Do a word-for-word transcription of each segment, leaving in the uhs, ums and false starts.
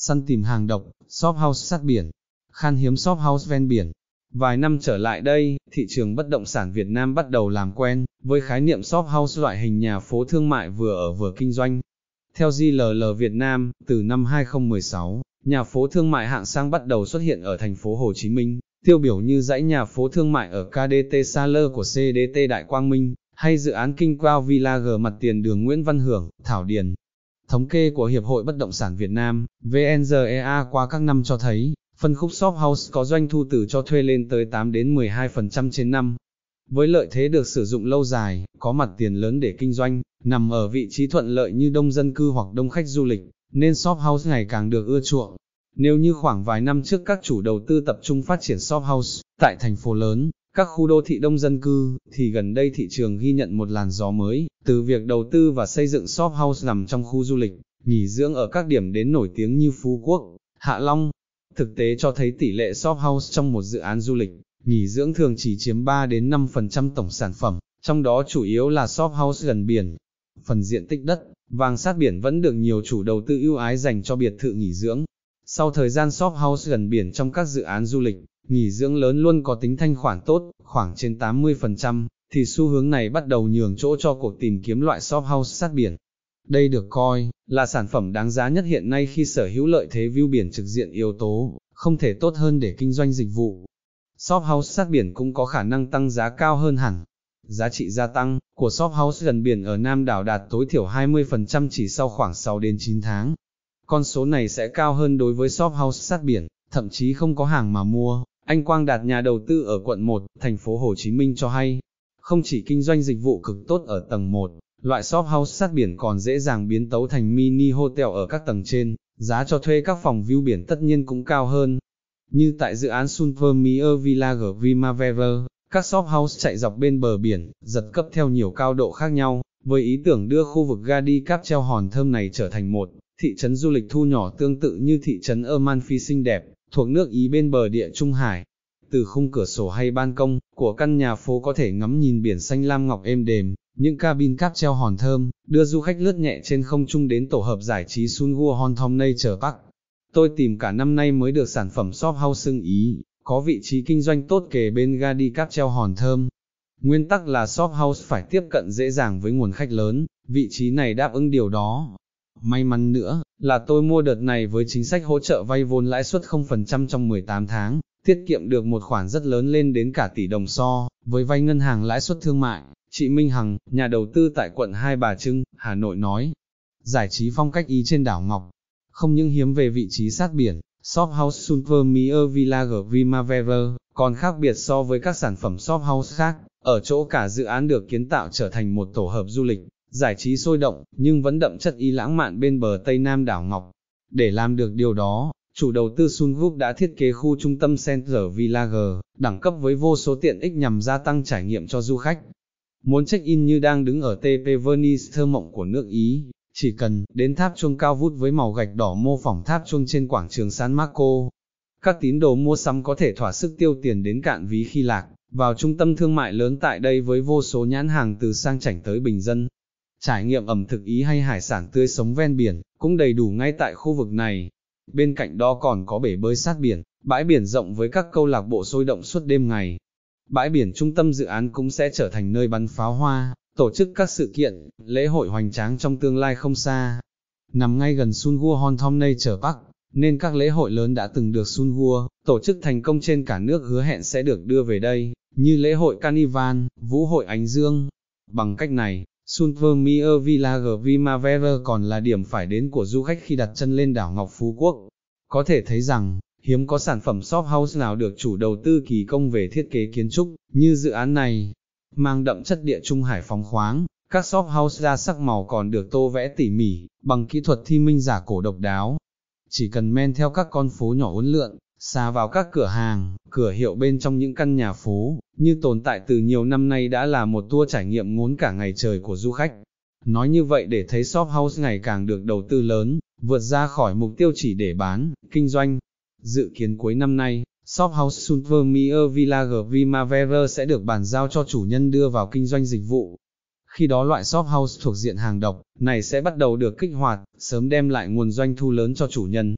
săn tìm hàng độc, shop house sát biển, khan hiếm shop house ven biển. Vài năm trở lại đây, thị trường bất động sản Việt Nam bắt đầu làm quen với khái niệm shop house, loại hình nhà phố thương mại vừa ở vừa kinh doanh. Theo giê lờ lờ Việt Nam, từ năm hai không một sáu, nhà phố thương mại hạng sang bắt đầu xuất hiện ở thành phố Hồ Chí Minh, tiêu biểu như dãy nhà phố thương mại ở ca đê tê Saler của xê đê tê Đại Quang Minh, hay dự án King Crown Village mặt tiền đường Nguyễn Văn Hưởng, Thảo Điền. Thống kê của Hiệp hội Bất động sản Việt Nam, vê en giê e a qua các năm cho thấy, phân khúc shop house có doanh thu từ cho thuê lên tới tám đến mười hai phần trăm trên năm. Với lợi thế được sử dụng lâu dài, có mặt tiền lớn để kinh doanh, nằm ở vị trí thuận lợi như đông dân cư hoặc đông khách du lịch, nên shop house ngày càng được ưa chuộng. Nếu như khoảng vài năm trước các chủ đầu tư tập trung phát triển shop house tại thành phố lớn, các khu đô thị đông dân cư, thì gần đây thị trường ghi nhận một làn gió mới, từ việc đầu tư và xây dựng shop house nằm trong khu du lịch, nghỉ dưỡng ở các điểm đến nổi tiếng như Phú Quốc, Hạ Long. Thực tế cho thấy tỷ lệ shop house trong một dự án du lịch, nghỉ dưỡng thường chỉ chiếm ba đến năm phần trăm tổng sản phẩm, trong đó chủ yếu là shop house gần biển. Phần diện tích đất, vàng sát biển vẫn được nhiều chủ đầu tư ưu ái dành cho biệt thự nghỉ dưỡng. Sau thời gian shop house gần biển trong các dự án du lịch, nghỉ dưỡng lớn luôn có tính thanh khoản tốt, khoảng trên tám mươi phần trăm, thì xu hướng này bắt đầu nhường chỗ cho cuộc tìm kiếm loại shop house sát biển. Đây được coi là sản phẩm đáng giá nhất hiện nay khi sở hữu lợi thế view biển trực diện, yếu tố không thể tốt hơn để kinh doanh dịch vụ. Shop house sát biển cũng có khả năng tăng giá cao hơn hẳn. Giá trị gia tăng của shop house gần biển ở Nam đảo đạt tối thiểu hai mươi phần trăm chỉ sau khoảng sáu đến chín tháng. Con số này sẽ cao hơn đối với shop house sát biển, thậm chí không có hàng mà mua. Anh Quang Đạt, nhà đầu tư ở quận một, thành phố Hồ Chí Minh cho hay, không chỉ kinh doanh dịch vụ cực tốt ở tầng một, loại shop house sát biển còn dễ dàng biến tấu thành mini hotel ở các tầng trên, giá cho thuê các phòng view biển tất nhiên cũng cao hơn. Như tại dự án Supermere Village Primavera, các shop house chạy dọc bên bờ biển, giật cấp theo nhiều cao độ khác nhau, với ý tưởng đưa khu vực Gadi Cáp Treo Hòn Thơm này trở thành một thị trấn du lịch thu nhỏ tương tự như thị trấn Amalfi xinh đẹp, thuộc nước Ý bên bờ Địa Trung Hải. Từ khung cửa sổ hay ban công của căn nhà phố có thể ngắm nhìn biển xanh lam ngọc êm đềm, những cabin cáp treo hòn thơm, đưa du khách lướt nhẹ trên không trung đến tổ hợp giải trí Sun Gua Hon Thom Nature Park. Tôi tìm cả năm nay mới được sản phẩm shop house xưng Ý, có vị trí kinh doanh tốt kề bên ga đi cáp treo hòn thơm. Nguyên tắc là shop house phải tiếp cận dễ dàng với nguồn khách lớn, vị trí này đáp ứng điều đó. May mắn nữa là tôi mua đợt này với chính sách hỗ trợ vay vốn lãi suất không phần trăm trong mười tám tháng, tiết kiệm được một khoản rất lớn lên đến cả tỷ đồng so với vay ngân hàng lãi suất thương mại. Chị Minh Hằng, nhà đầu tư tại quận Hai Bà Trưng, Hà Nội nói, giải trí phong cách Ý trên đảo Ngọc, không những hiếm về vị trí sát biển, shop house Supermere Village Primavera còn khác biệt so với các sản phẩm shop house khác, ở chỗ cả dự án được kiến tạo trở thành một tổ hợp du lịch, giải trí sôi động, nhưng vẫn đậm chất Ý lãng mạn bên bờ Tây Nam đảo Ngọc. Để làm được điều đó, chủ đầu tư Sun Group đã thiết kế khu trung tâm Center Village, đẳng cấp với vô số tiện ích nhằm gia tăng trải nghiệm cho du khách. Muốn check-in như đang đứng ở tê pê Venice thơ mộng của nước Ý, chỉ cần đến tháp chuông cao vút với màu gạch đỏ mô phỏng tháp chuông trên quảng trường San Marco. Các tín đồ mua sắm có thể thỏa sức tiêu tiền đến cạn ví khi lạc vào trung tâm thương mại lớn tại đây với vô số nhãn hàng từ sang chảnh tới bình dân. Trải nghiệm ẩm thực Ý hay hải sản tươi sống ven biển cũng đầy đủ ngay tại khu vực này. Bên cạnh đó còn có bể bơi sát biển, bãi biển rộng với các câu lạc bộ sôi động suốt đêm ngày. Bãi biển trung tâm dự án cũng sẽ trở thành nơi bắn pháo hoa, tổ chức các sự kiện, lễ hội hoành tráng trong tương lai không xa. Nằm ngay gần Sun Gua Hon Thom Nature Park, nên các lễ hội lớn đã từng được Sun Gua tổ chức thành công trên cả nước hứa hẹn sẽ được đưa về đây, như lễ hội Carnival, vũ hội Ánh Dương. Bằng cách này, Supermere Village Primavera còn là điểm phải đến của du khách khi đặt chân lên đảo Ngọc Phú Quốc. Có thể thấy rằng, hiếm có sản phẩm shop house nào được chủ đầu tư kỳ công về thiết kế kiến trúc, như dự án này. Mang đậm chất Địa Trung Hải phóng khoáng, các shop house đa sắc màu còn được tô vẽ tỉ mỉ, bằng kỹ thuật thi minh giả cổ độc đáo. Chỉ cần men theo các con phố nhỏ uốn lượn, xà vào các cửa hàng, cửa hiệu bên trong những căn nhà phố, như tồn tại từ nhiều năm nay đã là một tour trải nghiệm ngốn cả ngày trời của du khách. Nói như vậy để thấy shop house ngày càng được đầu tư lớn, vượt ra khỏi mục tiêu chỉ để bán, kinh doanh. Dự kiến cuối năm nay, shop house Supermere Village Primavera sẽ được bàn giao cho chủ nhân đưa vào kinh doanh dịch vụ. Khi đó loại shop house thuộc diện hàng độc này sẽ bắt đầu được kích hoạt, sớm đem lại nguồn doanh thu lớn cho chủ nhân.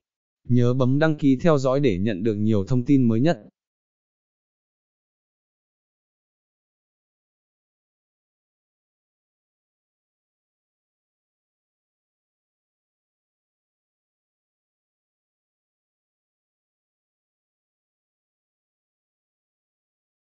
Nhớ bấm đăng ký theo dõi để nhận được nhiều thông tin mới nhất.